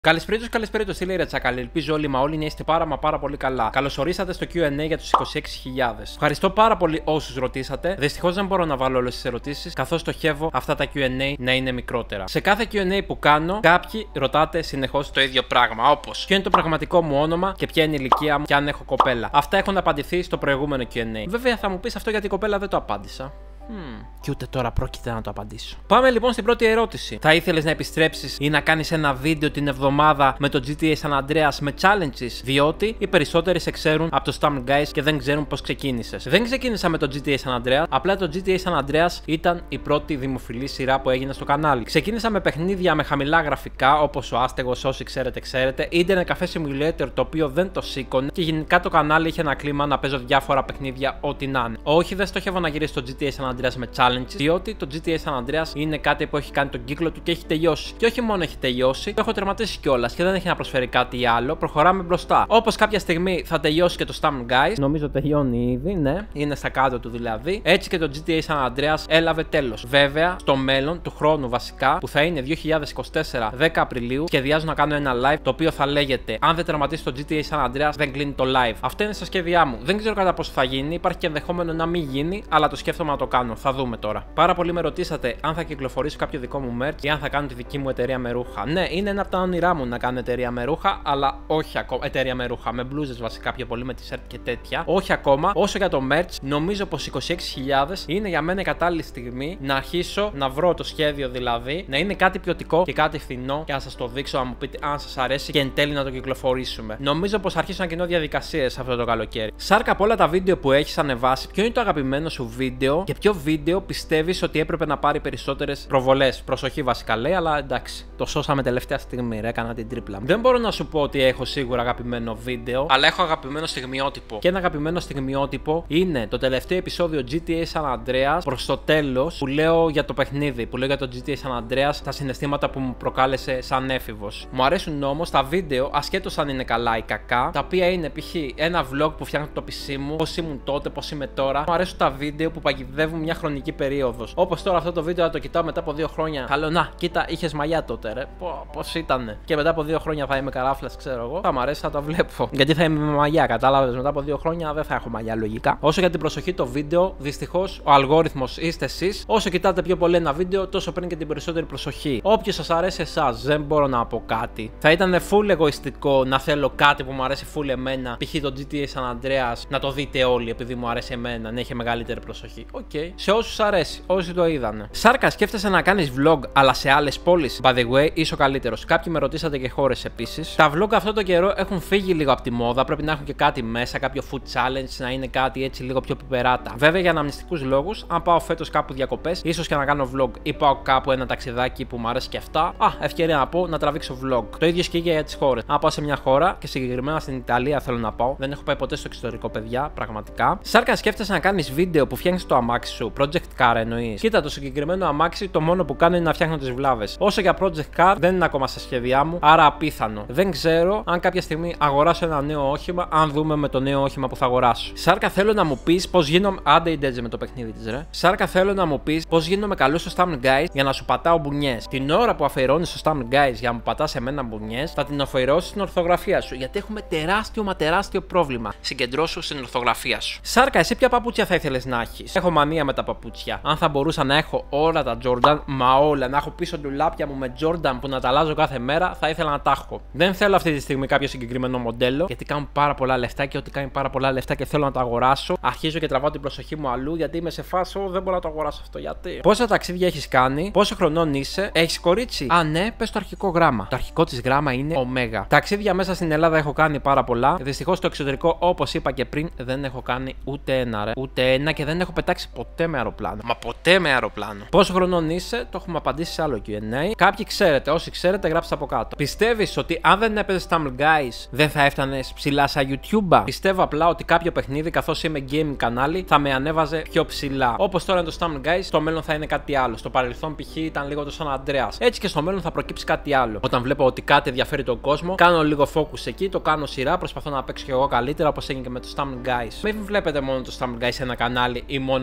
Καλησπέρα τους, τι λέει ρε Τσακαλή. Ελπίζω όλοι να είστε πάρα πολύ καλά. Καλωσορίσατε στο Q&A για τους 26.000. Ευχαριστώ πάρα πολύ όσους ρωτήσατε. Δυστυχώς δεν μπορώ να βάλω όλες τις ερωτήσεις, καθώς στοχεύω αυτά τα Q&A να είναι μικρότερα. Σε κάθε Q&A που κάνω, κάποιοι ρωτάτε συνεχώς το ίδιο πράγμα. Όπως ποιο είναι το πραγματικό μου όνομα και ποια είναι η ηλικία μου και αν έχω κοπέλα. Αυτά έχουν απαντηθεί στο προηγούμενο Q&A. Βέβαια θα μου πεις αυτό γιατί η κοπέλα δεν το απάντησα. Και ούτε τώρα πρόκειται να το απαντήσω. Πάμε λοιπόν στην πρώτη ερώτηση. Θα ήθελες να επιστρέψεις ή να κάνεις ένα βίντεο την εβδομάδα με το GTA San Andreas με challenges? Διότι οι περισσότεροι σε ξέρουν από το Stumble Guys και δεν ξέρουν πώς ξεκίνησες. Δεν ξεκίνησα με το GTA San Andreas, απλά το GTA San Andreas ήταν η πρώτη δημοφιλή σειρά που έγινε στο κανάλι. Ξεκίνησα με παιχνίδια με χαμηλά γραφικά, όπως ο Άστεγος, όσοι ξέρετε. Internet Cafe Simulator, το οποίο δεν το σήκωνε και γενικά το κανάλι είχε ένα κλίμα να παίζω διάφορα παιχνίδια, ό,τι να είναι. Όχι, δεν στοχεύω να γυρίσει το GTA San Andreas με challenges, διότι το GTA San Andreas είναι κάτι που έχει κάνει τον κύκλο του και έχει τελειώσει. Και όχι μόνο έχει τελειώσει, το έχω τερματίσει κιόλας και δεν έχει να προσφέρει κάτι άλλο. Προχωράμε μπροστά. Όπως κάποια στιγμή θα τελειώσει και το Stumble Guys, νομίζω τελειώνει ήδη, ναι, είναι στα κάτω του δηλαδή. Έτσι και το GTA San Andreas έλαβε τέλος. Βέβαια, στο μέλλον του χρόνου βασικά, που θα είναι 2024 10 Απριλίου, σχεδιάζω να κάνω ένα live το οποίο θα λέγεται αν δεν τερματίσει το GTA San Andreas, δεν κλείνει το live. Αυτό είναι στα σχέδιά μου. Δεν ξέρω κατά πόσο θα γίνει, υπάρχει και ενδεχόμενο να μην γίνει, αλλά το σκέφτομαι να το κάνω. Θα δούμε τώρα. Πάρα πολλοί με ρωτήσατε αν θα κυκλοφορήσω κάποιο δικό μου merch ή αν θα κάνω τη δική μου εταιρεία με ρούχα. Ναι, είναι ένα από τα όνειρά μου να κάνω εταιρεία με ρούχα, αλλά όχι ακόμα. Εταιρεία με ρούχα, με μπλούζες βασικά πιο πολύ, με t-shirt και τέτοια. Όχι ακόμα. Όσο για το merch, νομίζω πως 26.000 είναι για μένα η κατάλληλη στιγμή να αρχίσω να βρω το σχέδιο δηλαδή, να είναι κάτι ποιοτικό και κάτι φθηνό και να σας το δείξω, να μου πείτε αν σας αρέσει και εν τέλει να το κυκλοφορήσουμε. Νομίζω πως αρχίσω να κοινώ διαδικασίες αυτό το καλοκαίρι. Σάρκα από όλα τα βίντεο που έχεις ανεβάσει, ποιο είναι το αγαπημένο σου βίντεο και ποιο βίντεο πιστεύεις ότι έπρεπε να πάρει περισσότερες προβολές? Προσοχή βασικά λέει, αλλά εντάξει, το σώσαμε τελευταία στιγμή, ρε, έκανα την τρίπλα μου. Δεν μπορώ να σου πω ότι έχω σίγουρα αγαπημένο βίντεο, αλλά έχω αγαπημένο στιγμιότυπο. Και ένα αγαπημένο στιγμιότυπο είναι το τελευταίο επεισόδιο GTA San Andreas προς το τέλος, που λέω για το παιχνίδι, που λέω για το GTA San Andreas, τα συναισθήματα που μου προκάλεσε σαν έφηβος. Μου αρέσουν όμως τα βίντεο, ασχέτως αν είναι καλά ή κακά, τα οποία είναι π.χ. ένα vlog που φτιάχνω το PC μου, πώς ήμουν τότε, πώς είμαι τώρα. Μου αρέσουν τα βίντεο που παγιδεύουν μια χρονική περίοδος. Όπως τώρα αυτό το βίντεο να το κοιτάω μετά από 2 χρόνια. Καλό, να, κοίτα, είχες μαλλιά τότε, ρε. Πώς ήτανε. Και μετά από 2 χρόνια θα είμαι καράφλας, ξέρω εγώ. Θα μ' αρέσει, θα το βλέπω. Γιατί θα είμαι με μαλλιά, κατάλαβες. Μετά από 2 χρόνια δεν θα έχω μαλλιά, λογικά. Όσο για την προσοχή το βίντεο, δυστυχώς ο αλγόριθμος είστε εσείς. Όσο κοιτάτε πιο πολύ ένα βίντεο, τόσο παίρνει και την περισσότερη προσοχή. Όποιος σας αρέσει εσάς, δεν μπορώ να πω κάτι. Θα ήταν full εγωιστικό να θέλω κάτι που μου αρέσει full εμένα. Π.χ. το GTA San Andreas να το δείτε όλοι επειδή μου αρέσει εμένα, να έχει μεγαλύτερη προσοχή. Οκ. Σε όσους αρέσει, όσοι το είδανε. Σάρκα, σκέφτεσαι να κάνεις vlog, αλλά σε άλλες πόλεις? By the way, είσαι ο καλύτερος. Κάποιοι με ρωτήσατε και χώρες επίσης. Τα vlog αυτό το καιρό έχουν φύγει λίγο από τη μόδα. Πρέπει να έχουν και κάτι μέσα, κάποιο food challenge, να είναι κάτι έτσι λίγο πιο πιπεράτα. Βέβαια, για αναμνηστικούς λόγους, αν πάω φέτος κάπου διακοπές, ίσως και να κάνω vlog ή πάω κάπου ένα ταξιδάκι που μου αρέσει και αυτά. Ευκαιρία να πω να τραβήξω vlog. Το ίδιο ισχύει για τις χώρες. Αν πάω σε μια χώρα και συγκεκριμένα στην Ιταλία θέλω να πάω, δεν έχω πάει ποτέ στο εξωτερικό, παιδιά, πραγματικά. Σάρκα, σκέφτεσαι να κάνεις βίντεο που φτιάχνεις το αμάξι σου, project car εννοείς? Κοίτα, το συγκεκριμένο αμάξι το μόνο που κάνω είναι να φτιάχνω τις βλάβες. Όσο για project car δεν είναι ακόμα στα σχέδιά μου, άρα απίθανο. Δεν ξέρω αν κάποια στιγμή αγοράσω ένα νέο όχημα, αν δούμε με το νέο όχημα που θα αγοράσω. Σάρκα, θέλω να μου πεις πώς γίνομαι. Άντε η Ντέτζε με το παιχνίδι της, ρε. Σάρκα, θέλω να μου πεις πώς γίνομαι καλό στο Stumble Guys για να σου πατάω μπουνιές. Την ώρα που αφιερώνεις στο Stumble Guys για να μου πατάς εμένα μπουνιές, θα την αφιερώσεις στην ορθογραφία σου. Γιατί έχουμε τεράστιο πρόβλημα. Συγκεντρώσου στην ορθογραφία σου. Σάρκα, εσύ ποια παπούτσια θα ήθελες να έχεις? Έχω μανία με τα παπούτσια. Αν θα μπορούσα να έχω όλα τα Jordan, μα όλα, να έχω πίσω ντουλάπια μου με Jordan που να τα αλλάζω κάθε μέρα, θα ήθελα να τα έχω. Δεν θέλω αυτή τη στιγμή κάποιο συγκεκριμένο μοντέλο, γιατί κάνουν πάρα πολλά λεφτά και ό,τι κάνει πάρα πολλά λεφτά και θέλω να το αγοράσω. Αρχίζω και τραβάω την προσοχή μου αλλού, γιατί είμαι σε φάση, δεν μπορώ να το αγοράσω αυτό. Γιατί? Πόσα ταξίδια έχεις κάνει, πόσο χρονών είσαι, έχεις κορίτσι? Α, ναι, πες το αρχικό γράμμα. Το αρχικό της γράμμα είναι Ωμέγα. Ταξίδια μέσα στην Ελλάδα έχω κάνει πάρα πολλά. Δυστυχώς στο εξωτερικό, όπως είπα και πριν, δεν έχω κάνει ούτε ένα, ρε. Ούτε ένα και δεν έχω πετάξει ποτέ με αεροπλάνο. Μα ποτέ με αεροπλάνο. Πόσο χρονών είσαι, το έχουμε απαντήσει σε άλλο Q&A. Κάποιοι ξέρετε, όσοι ξέρετε, γράψτε από κάτω. Πιστεύεις ότι αν δεν έπαιζες Stumble Guys, δεν θα έφτανες ψηλά σαν YouTuber? Πιστεύω απλά ότι κάποιο παιχνίδι, καθώς είμαι gaming κανάλι, θα με ανέβαζε πιο ψηλά. Όπως τώρα είναι το Stumble Guys, στο μέλλον θα είναι κάτι άλλο. Στο παρελθόν, π.χ. ήταν λίγο το San Andreas. Έτσι και στο μέλλον θα προκύψει κάτι άλλο. Όταν βλέπω ότι κάτι ενδιαφέρει τον κόσμο, κάνω λίγο focus εκεί, το κάνω σειρά, προσπαθώ να παίξω κι εγώ καλύτερα, όπως έγινε και με το Stumble Guys. Μην βλέπετε μόνο το Stumble Guys σε ένα κανάλι ή μόνο μια επιτυχημένη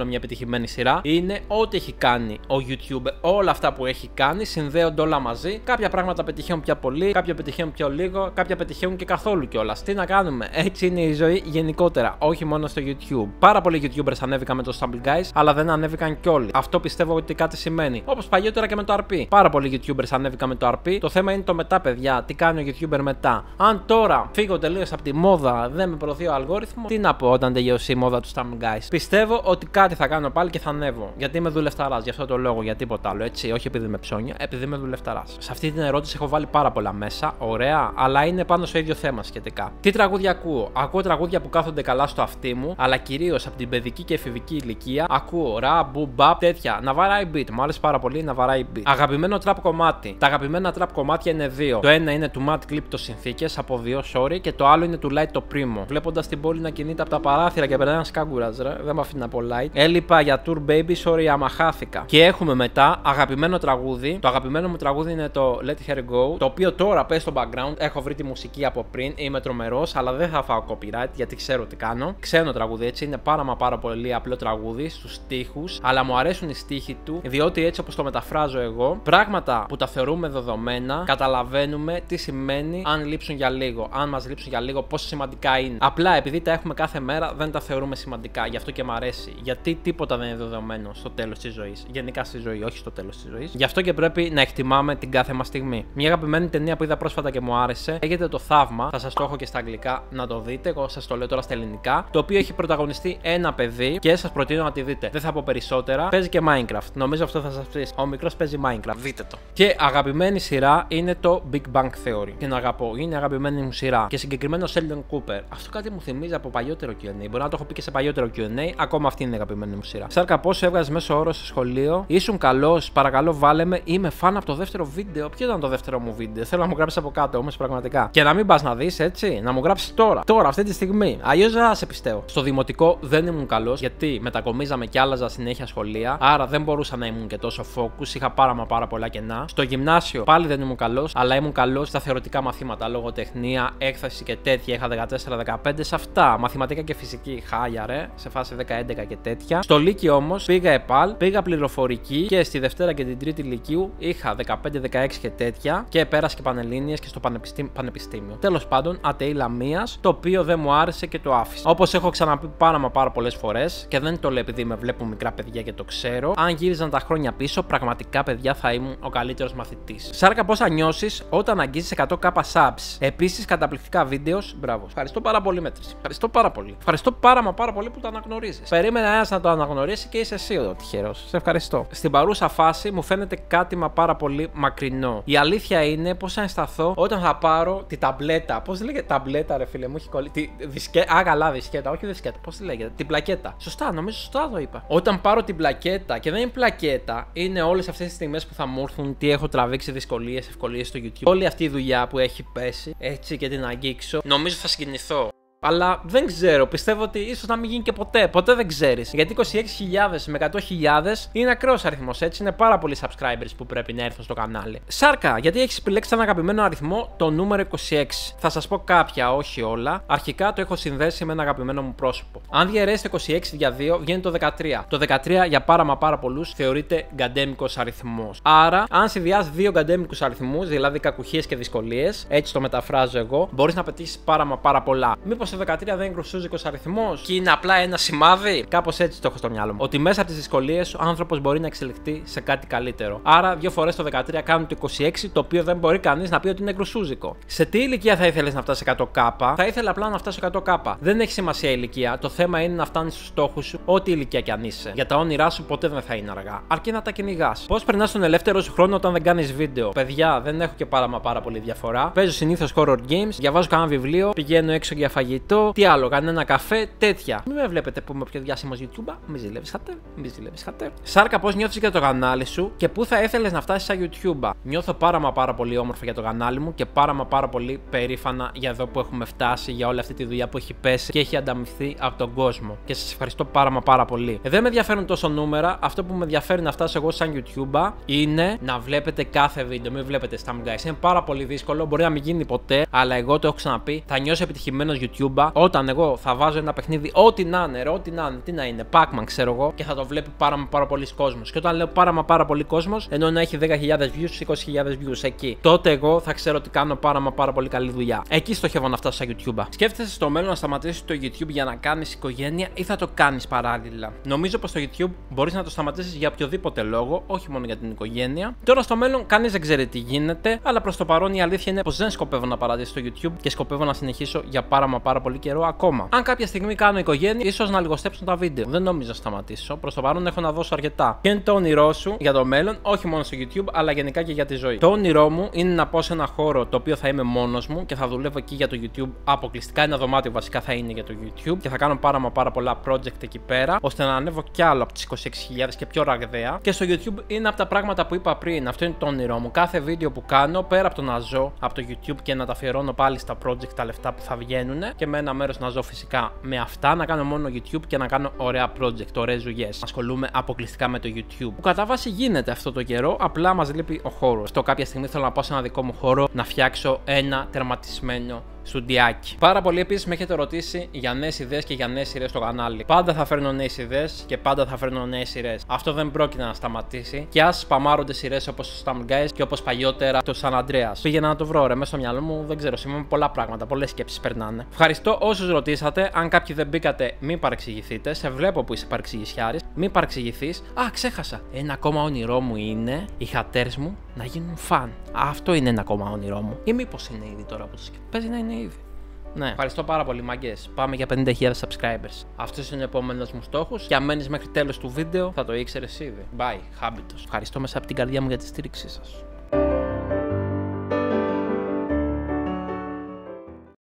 συγκεκριμένη σειρά είναι ό,τι έχει κάνει ο YouTuber. Όλα αυτά που έχει κάνει συνδέονται όλα μαζί. Κάποια πράγματα πετυχαίνουν πιο πολύ, κάποια πετυχαίνουν πιο λίγο, κάποια πετυχαίνουν και καθόλου κιόλας. Τι να κάνουμε, έτσι είναι η ζωή γενικότερα, όχι μόνο στο YouTube. Πάρα πολλοί YouTubers ανέβηκαν με το Stumble Guys, αλλά δεν ανέβηκαν κι όλοι. Αυτό πιστεύω ότι κάτι σημαίνει. Όπως παλιότερα και με το RP. Πάρα πολλοί YouTubers ανέβηκαν με το RP. Το θέμα είναι το μετά, παιδιά. Τι κάνει ο YouTuber μετά. Αν τώρα φύγω τελείως από τη μόδα, δεν με προωθεί ο αλγόριθμο, τι να πω όταν τελειώσει η μόδα του Stumble Guys. Πιστεύω ότι κάτι θα κάνω πάλι και θα ανέβω. Γιατί είμαι δουλευταράς, γι' αυτό το λόγο, για τίποτα άλλο. Έτσι, όχι επειδή είμαι ψώνια, επειδή είμαι δουλευταράς. Σε αυτή την ερώτηση έχω βάλει πάρα πολλά μέσα. Ωραία, αλλά είναι πάνω στο ίδιο θέμα σχετικά. Τι τραγούδια ακούω? Ακούω τραγούδια που κάθονται καλά στο αυτί μου, αλλά κυρίως από την παιδική και εφηβική ηλικία. Ακούω rap, boom bap, τέτοια. Να βαράει beat. Μου άρεσε πάρα πολύ να βαράει beat. Αγαπημένο trap κομμάτι. Τα αγαπημένα trap κομμάτια είναι δύο. Το ένα είναι του Mad Clip το Συνθήκες από 2, sorry, και το άλλο είναι του Light το Primo. Βλέποντας την πόλη να κινείται από τα παράθυρα και περνάει ένα κάγκουρας, ρε. Δεν με αφήνει να πω Light. Έλειπα για Tour Baby, sorry, άμα χάθηκα. Και έχουμε μετά αγαπημένο τραγούδι. Το αγαπημένο μου τραγούδι είναι το Let Her Go, το οποίο τώρα παίζει στο background. Έχω βρει τη μουσική από πριν, είμαι τρομερός, αλλά δεν θα φάω copyright γιατί ξέρω τι κάνω. Ξένο τραγούδι, έτσι, είναι πάρα πολύ απλό τραγούδι στους στίχους, αλλά μου αρέσουν οι στίχοι του, διότι έτσι όπως το μεταφράζω εγώ, πράγματα που τα θεωρούμε δεδομένα, καταλαβαίνουμε τι σημαίνει αν λείψουν για λίγο. Αν μας λείψουν για λίγο, πόσο σημαντικά είναι. Απλά επειδή τα έχουμε κάθε μέρα, δεν τα θεωρούμε σημαντικά. Γι' αυτό και μ' αρέσει. Γιατί τίποτα δεν είναι δεδομένο στο τέλος της ζωής. Γενικά στη ζωή, όχι στο τέλος της ζωής. Γι' αυτό και πρέπει να εκτιμάμε την κάθε μας στιγμή. Μια αγαπημένη ταινία που είδα πρόσφατα και μου άρεσε λέγεται Το Θαύμα. Θα σας το έχω και στα αγγλικά να το δείτε. Εγώ σας το λέω τώρα στα ελληνικά. Το οποίο έχει πρωταγωνιστεί ένα παιδί και σας προτείνω να τη δείτε. Δεν θα πω περισσότερα. Παίζει και Minecraft. Νομίζω αυτό θα σας πει. Ο μικρός παίζει Minecraft. Δείτε το. Και αγαπημένη σειρά είναι το Big Bang Theory. Την αγαπώ. Είναι αγαπημένη μου σειρά. Και συγκεκριμένο Sheldon Cooper. Αυτό κάτι μου θυμίζει από παλιότερο Q&A. Μπορεί να το έχω πει και σε παλιότερο Q&A. Ακόμα αυτή είναι η αγαπημένη μου σειρά. Σάρκα, πόσο έβγαζε μέσο όρο στο σχολείο? Ήσουν καλός, παρακαλώ βάλε με. Είμαι φαν από το δεύτερο βίντεο. Ποιο ήταν το δεύτερο μου βίντεο? Θέλω να μου γράψει από κάτω όμως πραγματικά. Και να μην πας να δεις, έτσι. Να μου γράψει τώρα. Τώρα, αυτή τη στιγμή. Αλλιώς δεν θα σε πιστεύω. Στο δημοτικό δεν ήμουν καλός γιατί μετακομίζαμε και άλλαζα συνέχεια σχολεία. Άρα δεν μπορούσα να ήμουν και τόσο focus. Είχα πάρα πολλά κενά. Στο γυμνάσιο πάλι δεν ήμουν καλός, αλλά ήμουν καλός στα θεωρητικά μαθήματα. Λογοτεχνία, έκθεση και τέτοια. Είχα 14-15 σε αυτά. Μαθηματικά και φυσική χάλια, ρε. Σε φάση 10-11 και τέτοια. Στο Λύκειο όμως πήγα ΕΠΑΛ, πήγα πληροφορική και στη Δευτέρα και την Τρίτη Λυκείου είχα 15-16 και τέτοια. Και πέρασα και πανελλήνιες και στο πανεπιστήμιο. Τέλος πάντων, ατεή Λαμίας, το οποίο δεν μου άρεσε και το άφησα. Όπως έχω ξαναπεί πάρα πολλές φορές και δεν το λέω επειδή με βλέπουν μικρά παιδιά και το ξέρω. Αν γύριζαν τα χρόνια πίσω, πραγματικά παιδιά θα ήμουν ο καλύτερος μαθητής. Σάρκα, πώς θα νιώσεις όταν αγγίζεις 100k subs? Επίσης, καταπληκτικά βίντεο. Μπράβο. Ευχαριστώ πάρα πολύ, Μέτρηση. Ευχαριστώ πάρα πολύ. Ευχαριστώ πάρα πολύ που το αναγνωρίζεις. Περίμενα ένας να το αναγνωρίσει και είσαι εσύ ο τυχερός. Σε ευχαριστώ. Στην παρούσα φάση μου φαίνεται κάτι πάρα πολύ μακρινό. Η αλήθεια είναι πώς θα αισθαθώ όταν θα πάρω τη ταμπλέτα. Πώς λέγεται ταμπλέτα, ρε φίλε μου, έχει κολλήσει. Καλά, δισκέτα, όχι δισκέτα. Πώς τη λέγεται? Την πλακέτα. Σωστά, νομίζω σωστά το είπα. Όταν πάρω την πλακέτα, και δεν είναι πλακέτα, είναι όλες αυτές τις στιγμές που θα μου έρθουν τι έχω τραβήξει δυσκολίες, ευκολίες στο YouTube. Όλη αυτή η δουλειά που έχει πέσει, έτσι, και την αγγίξω, νομίζω θα συγκινηθώ. Αλλά δεν ξέρω, πιστεύω ότι ίσως να μην γίνει και ποτέ. Ποτέ δεν ξέρεις. Γιατί 26.000 με 100.000 είναι ακραίος αριθμός, έτσι. Είναι πάρα πολλοί subscribers που πρέπει να έρθουν στο κανάλι. Σάρκα, γιατί έχεις επιλέξει έναν αγαπημένο αριθμό, το νούμερο 26? Θα σας πω κάποια, όχι όλα. Αρχικά το έχω συνδέσει με ένα αγαπημένο μου πρόσωπο. Αν διαιρέσετε 26 για 2, βγαίνει το 13. Το 13 για πάρα πολλούς θεωρείται γκαντέμικος αριθμός. Άρα, αν συνδυάσεις δύο γκαντέμικους αριθμούς, δηλαδή κακουχίες και δυσκολίες, έτσι το μεταφράζω εγώ, μπορείς να πετύχεις πάρα πολλά. Μήπως το 13 δεν είναι κρουσούζικος αριθμός και είναι απλά ένα σημάδι? Κάπως έτσι το έχω στο μυαλό μου. Ότι μέσα από τις δυσκολίες ο άνθρωπος μπορεί να εξελιχθεί σε κάτι καλύτερο. Άρα, δύο φορές το 13 κάνουν το 26, το οποίο δεν μπορεί κανείς να πει ότι είναι κρουσούζικο. Σε τι ηλικία θα ήθελες να φτάσεις 100k? Θα ήθελα απλά να φτάσω 100k. Δεν έχει σημασία η ηλικία. Το θέμα είναι να φτάνεις στους στόχους σου, ό,τι ηλικία κι αν είσαι. Για τα όνειρά σου ποτέ δεν θα είναι αργά. Αρκεί να τα κυνηγάς. Πώς περνάς τον ελεύθερο σου χρόνο όταν δεν κάνεις βίντεο? Παιδιά, δεν έχω και πάρα πολύ διαφορά. Παίζω συνήθως horror games, διαβάζω κανένα βιβλίο, πηγαίνω έξω για φαγητό. Τι άλλο, κανένα καφέ, τέτοια. Μην με βλέπετε που είμαι πιο διάσημος YouTuber. Μη ζηλεύεις χατέρ. Σάρκα, πώς νιώθεις για το κανάλι σου και πού θα ήθελες να φτάσεις σαν YouTuber? Νιώθω πάρα πολύ όμορφα για το κανάλι μου και πάρα πολύ περήφανα για εδώ που έχουμε φτάσει, για όλη αυτή τη δουλειά που έχει πέσει και έχει ανταμυφθεί από τον κόσμο. Και σας ευχαριστώ πάρα πολύ. Δεν με ενδιαφέρουν τόσο νούμερα. Αυτό που με ενδιαφέρει να φτάσω εγώ σαν YouTuber είναι να βλέπετε κάθε βίντεο. Μην βλέπετε Stumble Guys. Είναι πάρα πολύ δύσκολο, μπορεί να μην γίνει ποτέ, αλλά εγώ το έχω ξαναπεί. Θα νιώσω επιτυχημένος YouTuber YouTube, όταν εγώ θα βάζω ένα παιχνίδι, ό,τι να είναι, ρε, ό,τι να είναι, τι να είναι, Pac-Man ξέρω εγώ, και θα το βλέπει πάρα πολλοί κόσμος. Και όταν λέω πάρα πολύ κόσμος, ενώ να έχει 10.000 views, 20.000 views εκεί, τότε εγώ θα ξέρω ότι κάνω πάρα πολύ καλή δουλειά. Εκεί στοχεύω να φτάσω σαν YouTuber. Σκέφτεσαι στο μέλλον να σταματήσεις το YouTube για να κάνεις οικογένεια ή θα το κάνεις παράλληλα? Νομίζω πως το YouTube μπορείς να το σταματήσεις για οποιοδήποτε λόγο, όχι μόνο για την οικογένεια. Τώρα στο μέλλον κανείς δεν ξέρει τι γίνεται, αλλά προς το παρόν η αλήθεια είναι πως δεν σκοπεύω να παρατήσω το YouTube και σκοπεύω να συνεχίσω για πάρα πολύ καιρό ακόμα. Αν κάποια στιγμή κάνω οικογένεια, ίσως να λιγοστέψουν τα βίντεο. Δεν νομίζω να σταματήσω. Προς το παρόν έχω να δώσω αρκετά. Ποιο είναι το όνειρό σου για το μέλλον, όχι μόνο στο YouTube, αλλά γενικά και για τη ζωή? Το όνειρό μου είναι να πάω σε ένα χώρο το οποίο θα είμαι μόνος μου και θα δουλεύω εκεί για το YouTube αποκλειστικά. Ένα δωμάτιο βασικά θα είναι για το YouTube και θα κάνω πάρα πολλά project εκεί πέρα, ώστε να ανέβω κι άλλο από τις 26.000 και πιο ραγδαία. Και στο YouTube είναι από τα πράγματα που είπα πριν. Αυτό είναι το όνειρό μου. Κάθε βίντεο που κάνω, πέρα από το να ζω από το YouTube και να τα αφιερώνω πάλι στα project τα λεφτά που θα βγαίνουν, και με ένα μέρος να ζω φυσικά με αυτά, να κάνω μόνο YouTube και να κάνω ωραία project, ωραίες δουλειές. Ασχολούμαι αποκλειστικά με το YouTube. Που κατά βάση γίνεται αυτό το καιρό, απλά μας λείπει ο χώρος. Αυτό κάποια στιγμή θέλω να πάω σε ένα δικό μου χώρο να φτιάξω ένα τερματισμένο στουντιάκι. Πάρα πολλοί επίσης με έχετε ρωτήσει για νέες ιδέες και για νέες σειρές στο κανάλι. Πάντα θα φέρνω νέες ιδέες και πάντα θα φέρνω νέες σειρές. Αυτό δεν πρόκειται να σταματήσει. Και ας σπαμάρονται σειρές όπως το Stam Guys και όπως παλιότερα το San Andreas. Πήγαινα να το βρω, ρε, μέσα στο μυαλό μου, δεν ξέρω, σημαίνει πολλά πράγματα. Πολλές σκέψεις περνάνε. Ευχαριστώ όσους ρωτήσατε. Αν κάποιοι δεν μπήκατε, μην παρεξηγηθείτε. Σε βλέπω που είσαι παρεξηγησιάρης. Μην παρεξηγηθείς. Α, ξέχασα. Ένα ακόμα όνειρό μου είναι οι haters μου να γίνουν φαν. Αυτό είναι ένα ακόμα όνειρό μου. Ή μήπως είναι ήδη τώρα που το σκέφτομαι? Παίζει να είναι ήδη. Ναι, ευχαριστώ πάρα πολύ, μαγκές. Πάμε για 50.000 subscribers. Αυτός είναι ο επόμενος μου στόχος. Και αν μένεις μέχρι τέλος του βίντεο, θα το ήξερες ήδη. Bye, Habitos. Ευχαριστώ μέσα από την καρδιά μου για τη στήριξή σας.